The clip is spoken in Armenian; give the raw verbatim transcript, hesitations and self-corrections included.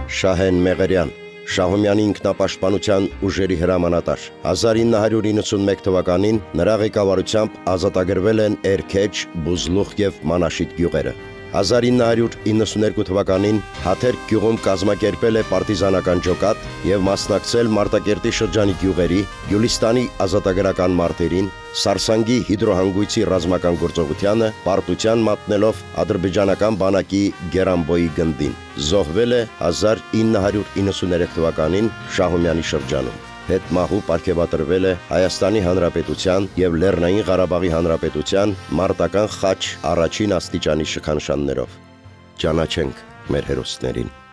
Շահեն Մեղերյան, Շահումյանի ինքնապաշտպանության ուժերի հրամանատար։ հազար ինը հարյուր իննսունմեկ թվականին նրա ղեկավարությամբ ազատագրվել են Էրքեջ, Բուզլուխ և Մանաշիտ գյուղերը։ հազար ինը հարյուր իննսուներկու թվականին Հաթերք գյուղում կազմակերպել է պարտիզանական ջոկատ և մասնակցել Մարտակերտի շրջանի գյուղերի, Գյուլիստանի ազատագրական մարտերին, Սարսանգի հիդրոհանգույցի ռազմական գործողությանը, պարտության մատնելով ադրբեջանական բանակի Գերանբոյի գնդին։ Զոհվել է հազար ինը հարյուր իննսուներեք թվականին Շահումյանի շրջանում։ Հետմահու պարգևատրվել է Հայաստանի Հանրապետության և Լեռնային Ղարաբաղի Հանրապետության մարտական խաչ առաջին աստիճանի շքանշաններով։ Ճանաչենք մեր հերոսներին։